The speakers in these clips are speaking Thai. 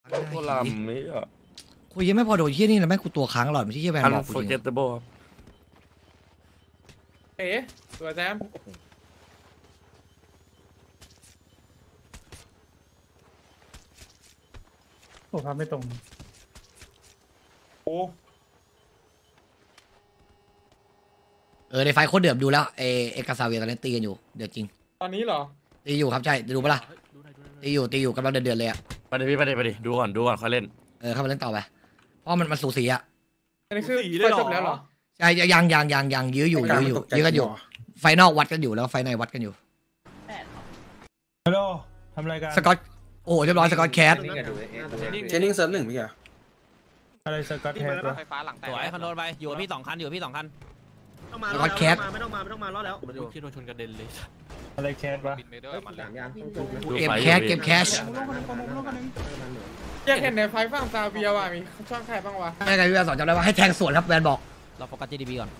โคลามนี่อ่ะคุยยังไม่พอโดนเฮี้ยนี่นะแม่งกูตัวค้างหลอดไม่ใช่เฮี้ยแบนบอกกูจริง unforgettable เอ๋ตัวแซมผมทำไม่ตรงโอ้ในไฟโคตรเดือดดูแล้วเอกาซาเวียตอนนี้ตีกันอยู่เดือดจริงตอนนี้เหรอตีอยู่ครับใช่ดูปะล่ะตีอยู่กำลังเดือดเลยอ่ะไปดิพี่ไปดิดูก่อนค่อยเล่นเข้ามาเล่นต่อไปเพราะมันสูสีอ่ะอันนี้คือไฟจบแล้วเหรอใช่ยังยื้อกันอยู่ไฟนอกวัดกันอยู่แล้วไฟในวัดกันอยู่ฮัลโหลทำอะไรกันสกอตโอ้เรียบร้อยสกอตแคสเชนนิ่งเซิร์ฟหนึ่งพี่แกอะไรสกอตแคสวะไฟฟ้าหลังแตกสวยคอนโดไปอยู่พี่2 คันสกอตแคสไม่ต้องมารอดแล้วคิดโดนชนกระเด็นเลยอะไรแคสวะเก็บแคชอยากเห็นในไฟฝั่งซาเบียว่ะมีช่องใครบ้างวะไม่ไงพี่แบนสอนจำได้ว่าให้แทงสวนครับแบนบอกเราโฟกัส GDP ก่อน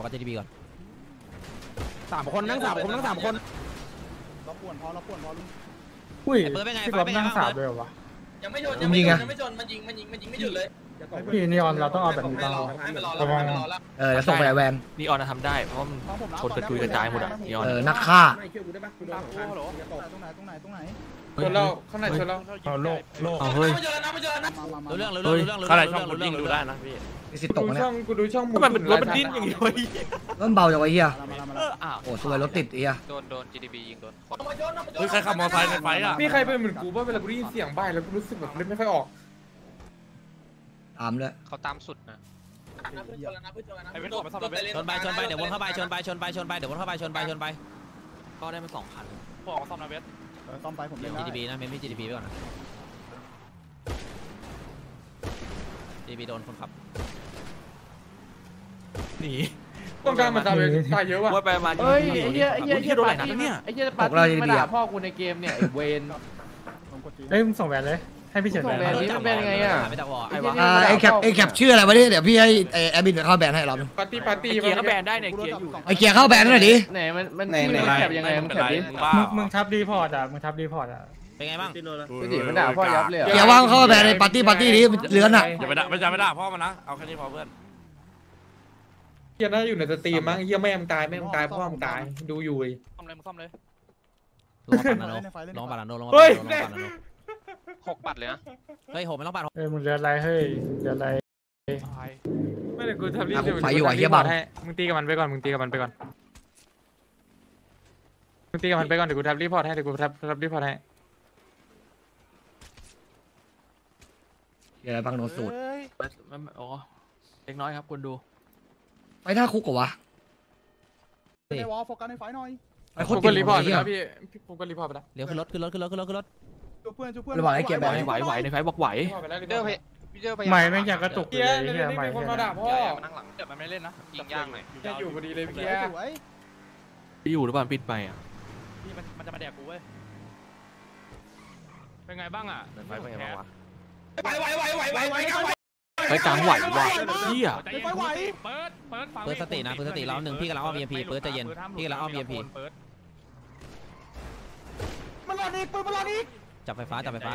3 คนนั่ง3 คนเราป่วนพออุ้ยพี่ก๊อฟนั่ง3เลยเหรอวะยังไม่ชนมันยิงไม่หยุดเลยพี่นีออนเราต้องเอาแบบนี้บ้างระวังแล้วส่งไปแวนนีออนทำได้เพราะมันชนกระจายหมดอ่ะนีออนนักฆ่าตรงไหนชนเราข้างในชนเราโลกเฮ้ยเรื่องข้างในช่องคุณยิงดูได้นะพี่มีสิทธิ์ตกเนี่ยกูดูช่องมันรถมันดิ้นอย่างงี้เว้ยรถเบาจังวะเฮียโอ้สวยรถติดเฮียโดน GDP ยิงโดนเฮ้ยใครขับมอเตอร์ไซค์ในไฟอ่ะมีใครเป็นเหมือนกูป่ะเวลากูได้ยินเสียงใบแล้วกูรู้สึกแบบเล่นไม่ค่อยออกตามเลยเขาตามสุดนะชนไปเดี๋ยววนเข้าไปชนไปเดี๋ยววนเข้าไปชนไปก็ได้มา2 คันพอซ่อมนะเวสซ่อมไปผมเล่น GDP นะเมมที่ GDP ไปก่อนนะ GDP โดนคนขับหนีต้องการมันตายเยอะว่ะว่าไปมาเฮ้ยไอ้เหี้ยโดนไหนนะเนี่ยไอ้เหี้ยปาร์ตี้มาด่าพ่อกูในเกมเนี่ยเวนมึงส่งแหวนเลยให้พี่เฉินส่งแหวนนี้มันเป็นยังไงอ่ะไอ้แคปชื่ออะไรวะเนี่ยเดี๋ยวพี่ให้แอดมินเข้าแบนให้เราดูปาร์ตี้เกียร์ก็แบนได้เนี่ยเกียร์อยู่ไอ้เกียร์เข้าแบนหน่อยดิไหนมันแคปยังไงมันแคปดิมึงทับรีพอร์ตอ่ะเป็นไงบ้างมันด่าพ่อยับเลยเกียร์ว่างเข้าแบนในปาร์ตี้นี้เลือนอ่ะอย่าไปด่าพ่อมันนะเอาแค่นี้พอเพื่อนเกียร์น่าอยู่ในสตรีมมั้งเฮียแม่มึงตายพ่อมึงตายดูอยู่ซ่อมเลยลองปัดนะเฮ้ย 6 ปัดเลยนะเฮ้ย6ไม่ต้องปัดมึงเดือดอะไรเฮ้ยเดือดอะไรไม่ได้กูทำรีบไฟอยู่อ่ะเฮียบังมึงตีกับมันไปก่อนเดี๋ยวกูทับรีพอร์ตให้เดี๋ยวกูทับรีพอร์ตให้เดี๋ยวบังโดนสูตรอ๋อเล็กน้อยครับคุณดูไปหน้าคุกกว่าวะในวอลโฟกัสในไฟหน่อยผมก็รีพอร์ตแล้วพี่ผมก็รีพอร์ตไปแล้วเดี๋ยวขึ้นรถจุ๊บเพื่อนระหว่างไอ้เกียร์แบบไหวในไฟบอกไหวใหม่ไม่อยากกระตุกเลยใหม่คนมาด่าพ่อนั่งหลังเดี๋ยวมันไม่เล่นนะยิงยากหน่อยอยู่พอดีเลยพี่พี่อยู่หรือเปล่าปิดไปอ่ะพี่มันจะมาแดกกูเว้ยเป็นไงบ้างอ่ะไฟเป็นไงบ้างวะไปกลางไหวว่ะเฮียเปิดสตินะเราหนึ่งพี่กำลังอ้อม EMP เปิดใจเย็นพี่กำลังอ้อม EMP มันรออีกจับไฟฟ้าได้แล้ว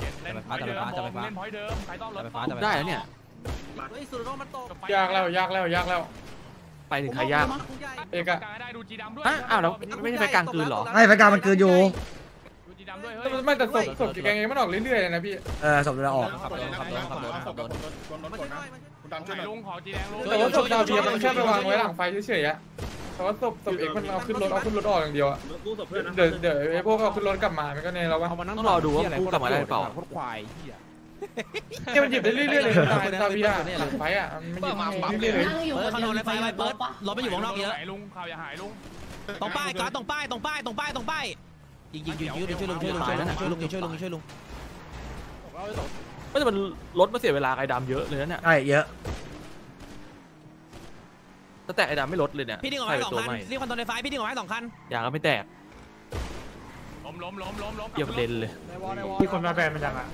เนี่ยยากแล้วไปถึงใครยากเอกอะอ้าวแล้วไม่ใช่ไฟกลางคืนหรอไม่ไฟกลางมันคืนอยู่ไม่แต่ศพแกงมันออกเรื่อยๆนะพี่ศพเราออกขับโดนลุงขอจีแดงลุงแต่ว่าศพดาวเบียมันแค่ไปวางไว้หลังไฟเฉยๆอะแต่ว่าศพเอกมันเอาขึ้นรถออกอย่างเดียวอะเดี๋ยวไอ้พวกเอาขึ้นรถกลับมามันก็เนี่ยเราว่าต้องรอดูว่าพูดกลับมาได้เปล่าเนี่ยมันหยิบได้เรื่อยๆเลยดาวเบียหลังไฟอะมันหยิบเรื่อยๆเขานอนในไฟเปิดรถไม่อยู่ข้างนอกเยอะลุงข่าวอย่าหายลุงตรงป้ายตรงป้ายยิงช่วยลุงไม่แต่มันรถมาเสียเวลาไอ้ดำเยอะเลยนะเนี่ยใช่เยอะแต่ไอ้ดำไม่ลดเลยเนี่ยพี่ดึงออกมา2 คันรีบคอนโทรลในไฟพี่ดึงออกมา2 คันยางก็ไม่แตกล้มเกี่ยวเด่นเลยที่คนมาแบนมันยังอ่ะ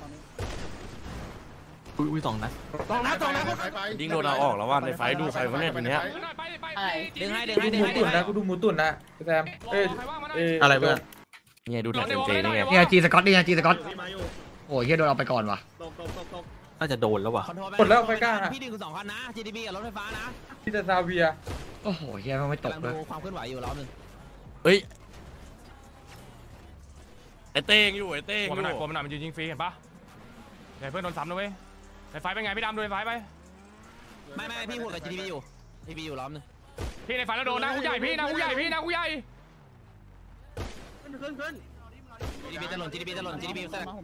อุ้ย2 นัดยิงโดนเอาออกแล้วว่าในไฟดูใครวะเนี่ยทีเนี้ยดึงให้กูดูมูตุ่นนะแซมอะไรเพื่อนเนี่ยดูแท็กเจนี่ไงเนี่ยจีสกอตโอ้ยเฮียโดนเอาไปก่อนวะน่าจะโดนแล้วว่ะกดแล้วไฟกล้าพี่ดึง2 คันนะ GTB กับรถไฟฟ้านะที่จะซาเวียโอ้โหเฮียมันไม่ตกกำลังเลยดูความเคลื่อนไหวอยู่รอบนึงเฮ้ยไอเต้งอยู่ไอเต้งกลัวอมันหน่อยยู่กลัวมันหน่อยมันยิงฟรีเห็นปะเดี๋ยวเพื่อนโดนซ้ำนะเว้ยในไฟเป็นไงพี่ดำดูในไฟไปไม่พี่พูดกับ GTB อยู่ GTB อยู่รอบนึงพี่ในไฟแล้วโดนนะกูใหญ่พี่นะกูใหญ่พี่นะกูใหญ่ GTB จะหล่น GTB จะหล่น GTB จะหล่น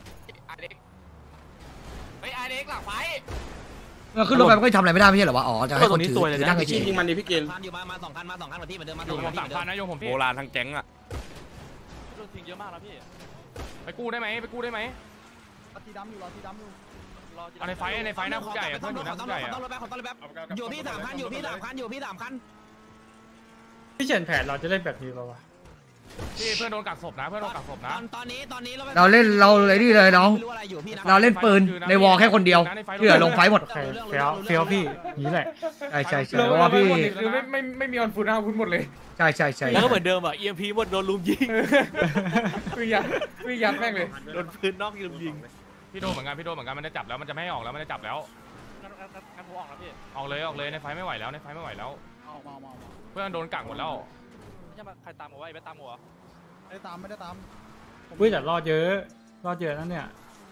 ไอ้เด็กหลังไฟขึ้นรถไปมันก็ทำอะไรไม่ได้ไม่ใช่เหรอวะอ๋อจะให้คนถือนั่งเฉยยิงมันดิพี่เกณฑ์คันอยู่มา2 คันกับพี่เหมือนเดิมมาอยู่ผม3,000นะโยมผมโบพี่ราณทั้งแก๊งอ่ะโดนทิ้งเยอะมากแล้วพี่ไปกู้ได้ไหมไปกู้ได้ไหมทีดำอยู่รอทีดำอยู่เอาในไฟนะกูใหญ่เพื่อนอยู่นะกูใหญ่อะต้องรถแป๊บอยู่พี่3 คันอยู่พี่3 คันอยู่พี่3 คันพี่เฉินแผนเราจะเล่นแบบนี้ป่าวะพี่เพื่อนโดนกักศพนะเพื่อนโดนกักศพนะตอนนี้เราเล่นเราเลยนี่เลยน้องไม่รู้อะไรอยู่พี่นะเราเล่นปืนในวอลแค่คนเดียวที่เหลือลงไฟหมดเฟี้ยวพี่นี่แหละใช่เพราะว่าพี่คือไม่มีออนฟูน่าพุนหมดเลยใช่แล้วก็เหมือนเดิมอ่ะ EMP หมดโดนลุมยิงคือยัดแม่งเลยโดนพื้นนอกลุมยิงพี่โดนเหมือนกันมันจะจับแล้วมันจะไม่ให้ออกแล้วมันจะจับแล้วกันผมออกแล้วพี่ออกเลยในไฟไม่ไหวแล้วในไฟไม่ไหวแล้วเอามาเพื่อนโดนกักหมดแล้วใช่ไหมใครตามผมวะไอ้เบสตามหัวไม่ได้ตามอุ้ยแต่รอดเยอะนั่นเนี่ย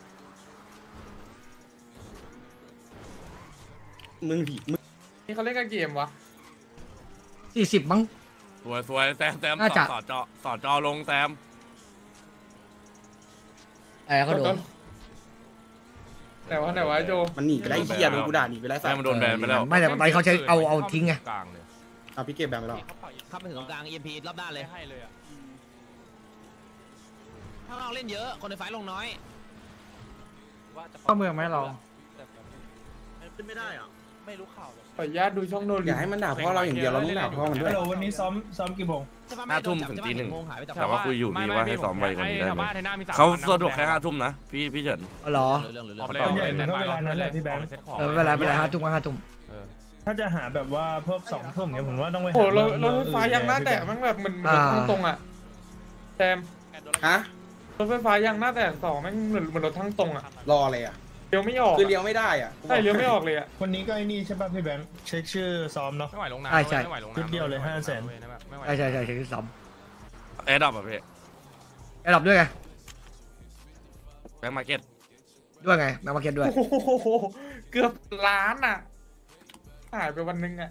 มึงผีมึงนี่เขาเล่นกันเกมวะ 40มั้งสวยแซมน่าจะสอดจอลงแซมเขาโดนแต่ว่าโจมันหนีไปได้เหี้ยโดนกูด่าหนีไปได้แซสัตมว์มันโดนแบนไปแล้วไม่แต่ตอนนี้เขาใช้เอาทิ้งไงกลางเลยเอาพี่เกมแบนไปแล้วเข้าไปถึงตรงกลาง EMP รอบด้านเลยให้เลยอ่ะถ้าเราเล่นเยอะคนในไฟลงน้อยว่าจะเข้าเมืองไหมเราขึ้นไม่ได้อ่ะไม่รู้ข่าวเลยขออนุญาตดูช่องโนอย่าให้มันด่าพ่อเราอย่างเดียวเราต้องด่าพ่อมันด้วยฮัลโหลวันนี้ซ้อมกี่โมง 5 ทุ่มถึงตี 1 หายไปจากแต่ว่าคุยอยู่ดีว่าให้ซ้อมไวกว่านี้ได้ไหมไทยหน้ามี3 เขาสะดวกแค่5 ทุ่มนะพี่เฉินเหรอเรื่องออกไปเรื่องเลยไม่เป็นไร5 ทุ่ม5 ทุ่มถ้าจะหาแบบว่าพวก2 ทุ่มเนี่ยผมว่าต้องไปโอ้หารถไฟฟ้ายังหน้าแตกมันแบบมันทางตรงอ่ะแซมฮะรถไฟฟ้ายังหน้าแตก2แม่งเหมือนรถทางตรงอ่ะรออะไรอ่ะเลี้ยวไม่ออกคือเลี้ยวไม่ได้อ่ะใช่เลี้ยวไม่ออกเลยอ่ะวันนี้ก็ไอ้นี่ใช่ป่ะพี่แบงค์เช็คชื่อซ้อมเนาะไม่ไหวลงน้ำใช่ไม่ไหวลงชุดน้ำเดียวเลย500,000 ไม่ไหวใช่ที่ซ้อมแอร์ดรอปอ่ะพี่ไอ้ดับด้วยไงแบงค์มาร์เก็ตด้วยไงแมวมาเก็ตด้วยโอ้โหเกือบล้านอ่ะหายไปวันนึงอ่ะ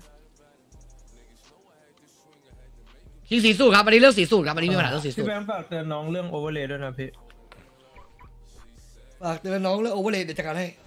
คิงสีสูตรครับอันนี้เรื่องสีสูตรครับอันนี้มีปัญหาเรื่องสีสูพี่ตรแบงค์ฝากเตือนน้องเรื่องโอเวอร์เลย์ด้วยนะพี่ฝากเตือนน้องเรื่องโอเวอร์เลยเดี๋ยวจัดการให้